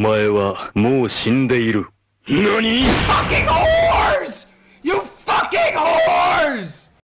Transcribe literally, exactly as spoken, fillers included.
前はもう死んでいる。 何？化け顔！